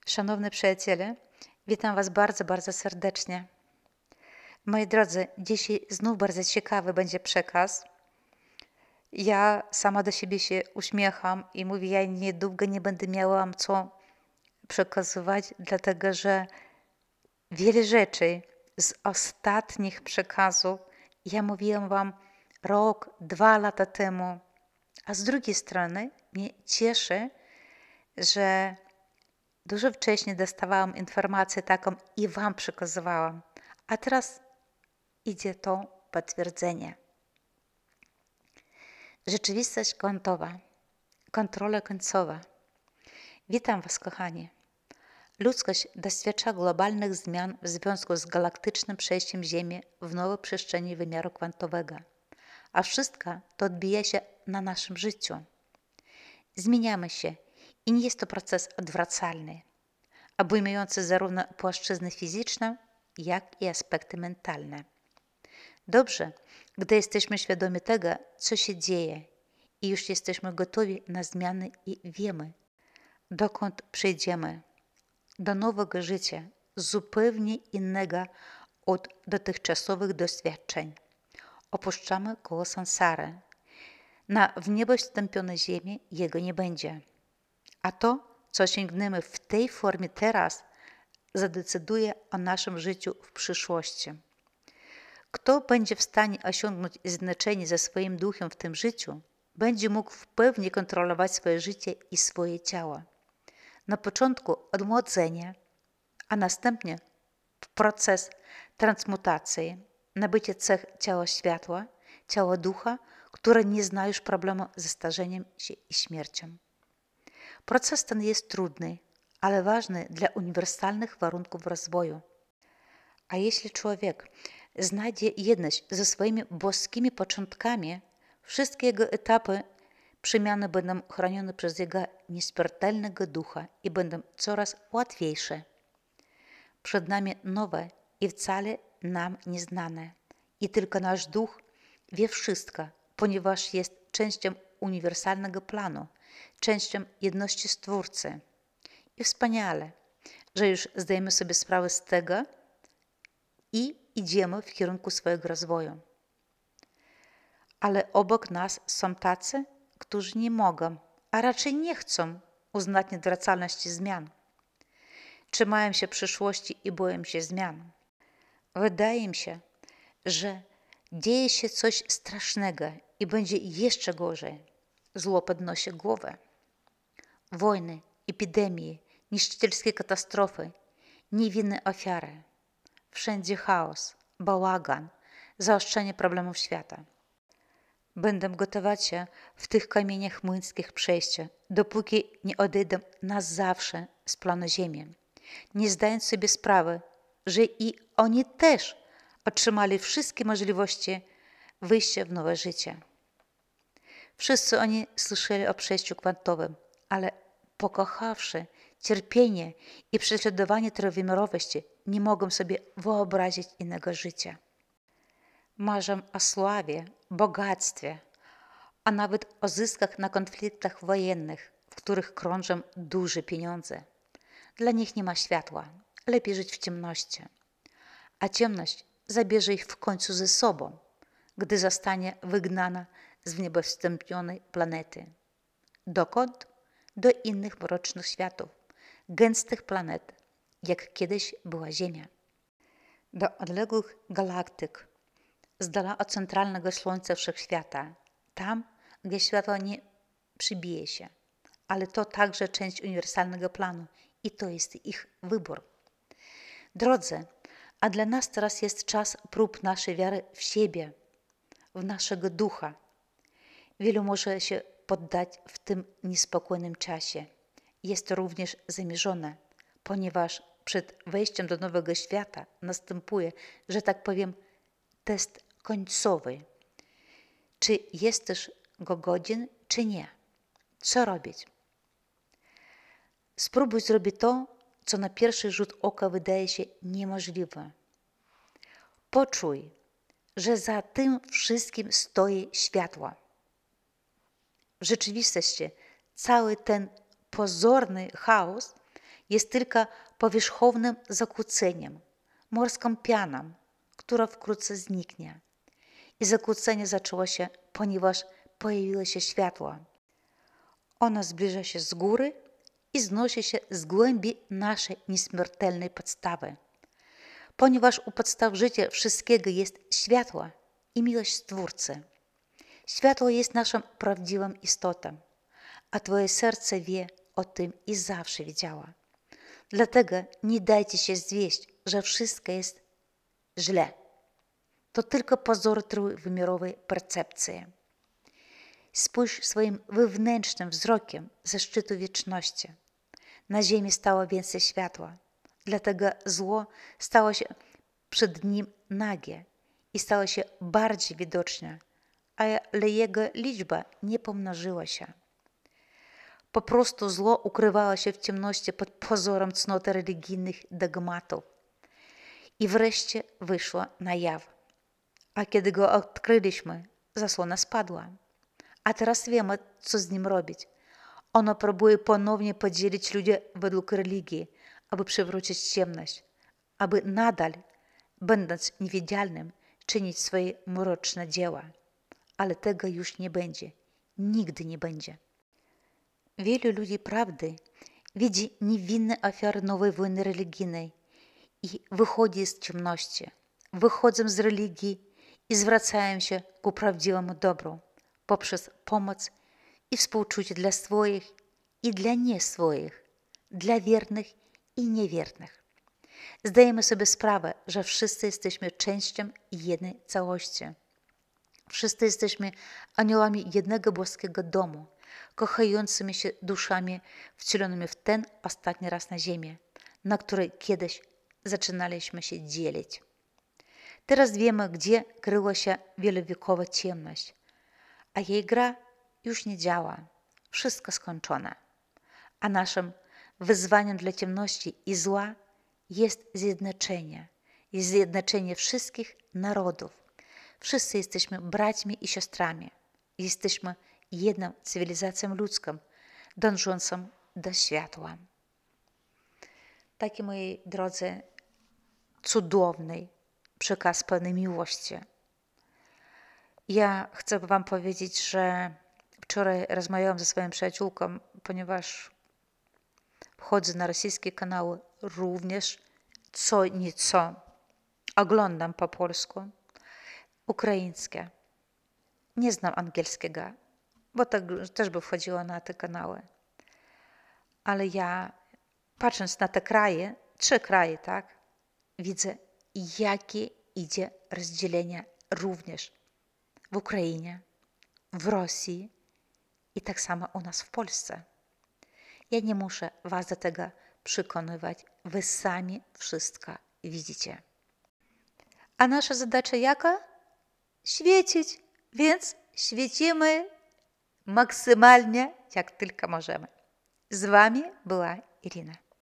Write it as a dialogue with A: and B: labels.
A: Szanowni przyjaciele, witam Was bardzo, bardzo serdecznie. Moi drodzy, dzisiaj znów bardzo ciekawy będzie przekaz. Ja sama do siebie się uśmiecham i mówię, ja niedługo nie będę miała Wam co przekazywać, dlatego że wiele rzeczy z ostatnich przekazów ja mówiłam Wam rok, 2 lata temu. A z drugiej strony mnie cieszy, że dużo wcześniej dostawałam informację taką i Wam przekazywałam. A teraz idzie to potwierdzenie. Rzeczywistość kwantowa. Kontrola końcowa. Witam Was, kochani. Ludzkość doświadcza globalnych zmian w związku z galaktycznym przejściem Ziemi w nowe przestrzenie wymiaru kwantowego. A wszystko to odbija się na naszym życiu. Zmieniamy się i nie jest to proces odwracalny, obejmujący zarówno płaszczyznę fizyczną, jak i aspekty mentalne. Dobrze, gdy jesteśmy świadomi tego, co się dzieje i już jesteśmy gotowi na zmiany i wiemy, dokąd przejdziemy, do nowego życia, zupełnie innego od dotychczasowych doświadczeń. Opuszczamy koło sansary. Na w niebo wstąpione ziemi jego nie będzie. A to, co osiągniemy w tej formie teraz, zadecyduje o naszym życiu w przyszłości. Kto będzie w stanie osiągnąć zjednoczenie ze swoim duchem w tym życiu, będzie mógł w pełni kontrolować swoje życie i swoje ciało. Na początku odmłodzenie, a następnie proces transmutacji, nabycie cech ciała światła, ciała ducha, które nie zna już problemu ze starzeniem się i śmiercią. Proces ten jest trudny, ale ważny dla uniwersalnych warunków rozwoju. A jeśli człowiek znajdzie jedność ze swoimi boskimi początkami, wszystkie jego etapy przemiany będą chronione przez jego nieśmiertelnego ducha i będą coraz łatwiejsze. Przed nami nowe i wcale nam nieznane. I tylko nasz duch wie wszystko, ponieważ jest częścią uniwersalnego planu, częścią jedności Stwórcy. I wspaniale, że już zdajemy sobie sprawę z tego i idziemy w kierunku swojego rozwoju. Ale obok nas są tacy, którzy nie mogą, a raczej nie chcą uznać nieodwracalności zmian. Trzymają się przyszłości i boją się zmian. Wydaje mi się, że dzieje się coś strasznego i będzie jeszcze gorzej. Zło podnosi głowę. Wojny, epidemie, niszczycielskie katastrofy, niewinne ofiary. Wszędzie chaos, bałagan, zaostrzenie problemów świata. Będę gotować się w tych kamieniach młyńskich przejścia, dopóki nie odejdę na zawsze z planu Ziemi, nie zdając sobie sprawy, że i oni też otrzymali wszystkie możliwości wyjścia w nowe życie. Wszyscy oni słyszeli o przejściu kwantowym, ale pokochawszy cierpienie i prześladowanie trójwymiarowości, nie mogą sobie wyobrazić innego życia. Marzą o sławie, bogactwie, a nawet o zyskach na konfliktach wojennych, w których krążą duże pieniądze. Dla nich nie ma światła, lepiej żyć w ciemności. A ciemność zabierze ich w końcu ze sobą, gdy zostanie wygnana z w niebo wstąpionej planety. Dokąd? Do innych mrocznych światów, gęstych planet, jak kiedyś była Ziemia. Do odległych galaktyk, z dala od centralnego Słońca Wszechświata, tam, gdzie światło nie przybije się. Ale to także część uniwersalnego planu i to jest ich wybór. Drodzy, a dla nas teraz jest czas prób naszej wiary w siebie, w naszego ducha. Wielu może się poddać w tym niespokojnym czasie. Jest to również zamierzone, ponieważ przed wejściem do nowego świata następuje, że tak powiem, test końcowy. Czy jesteś go godzien, czy nie? Co robić? Spróbuj zrobić to, co na pierwszy rzut oka wydaje się niemożliwe. Poczuj, że za tym wszystkim stoi światło. W rzeczywistości cały ten pozorny chaos jest tylko powierzchownym zakłóceniem, morską pianą, która wkrótce zniknie. I zakłócenie zaczęło się, ponieważ pojawiło się światło. Ono zbliża się z góry i znosi się z głębi naszej nieśmiertelnej podstawy. Ponieważ u podstaw życia wszystkiego jest światło i miłość Stwórcy. Światło jest naszą prawdziwą istotą, a Twoje serce wie o tym i zawsze wiedziało. Dlatego nie dajcie się zwieść, że wszystko jest źle. To tylko pozory trójwymiarowej percepcji. Spójrz swoim wewnętrznym wzrokiem ze szczytu wieczności. Na ziemi stało więcej światła, dlatego zło stało się przed nim nagie i stało się bardziej widoczne, ale jego liczba nie pomnożyła się. Po prostu zło ukrywało się w ciemności pod pozorem cnoty religijnych dogmatów i wreszcie wyszło na jaw. A kiedy go odkryliśmy, zasłona spadła. A teraz wiemy, co z nim robić. Ono próbuje ponownie podzielić ludzi według religii, aby przywrócić ciemność, aby nadal, będąc niewidzialnym, czynić swoje mroczne dzieła. Ale tego już nie będzie. Nigdy nie będzie. Wielu ludzi prawdy widzi niewinne ofiary nowej wojny religijnej i wychodzi z ciemności, wychodzą z religii i zwracają się ku prawdziwemu dobru poprzez pomoc i współczucie dla swoich i dla nieswoich, dla wiernych i niewiernych. Zdajemy sobie sprawę, że wszyscy jesteśmy częścią jednej całości. Wszyscy jesteśmy aniołami jednego boskiego domu, kochającymi się duszami wcielonymi w ten ostatni raz na ziemię, na której kiedyś zaczynaliśmy się dzielić. Teraz wiemy, gdzie kryła się wielowiekowa ciemność, a jej gra już nie działa. Wszystko skończone. A naszym wyzwaniem dla ciemności i zła jest zjednoczenie wszystkich narodów. Wszyscy jesteśmy braćmi i siostrami. Jesteśmy jedną cywilizacją ludzką, dążącą do światła. Taki, moi drodzy, cudowny przekaz pełny miłości. Ja chcę wam powiedzieć, że wczoraj rozmawiałam ze swoją przyjaciółką, ponieważ wchodzę na rosyjskie kanały, również co nieco oglądam po polsku, ukraińskie. Nie znam angielskiego, bo też by wchodziła na te kanały. Ale ja, patrząc na te kraje, 3 kraje, tak, widzę, jakie idzie rozdzielenie również w Ukrainie, w Rosji i tak samo u nas w Polsce. Ja nie muszę was do tego przekonywać, wy sami wszystko widzicie. A nasza zadacza jaka? Świecić, więc świecimy maksymalnie, jak tylko możemy. Z wami była Irina.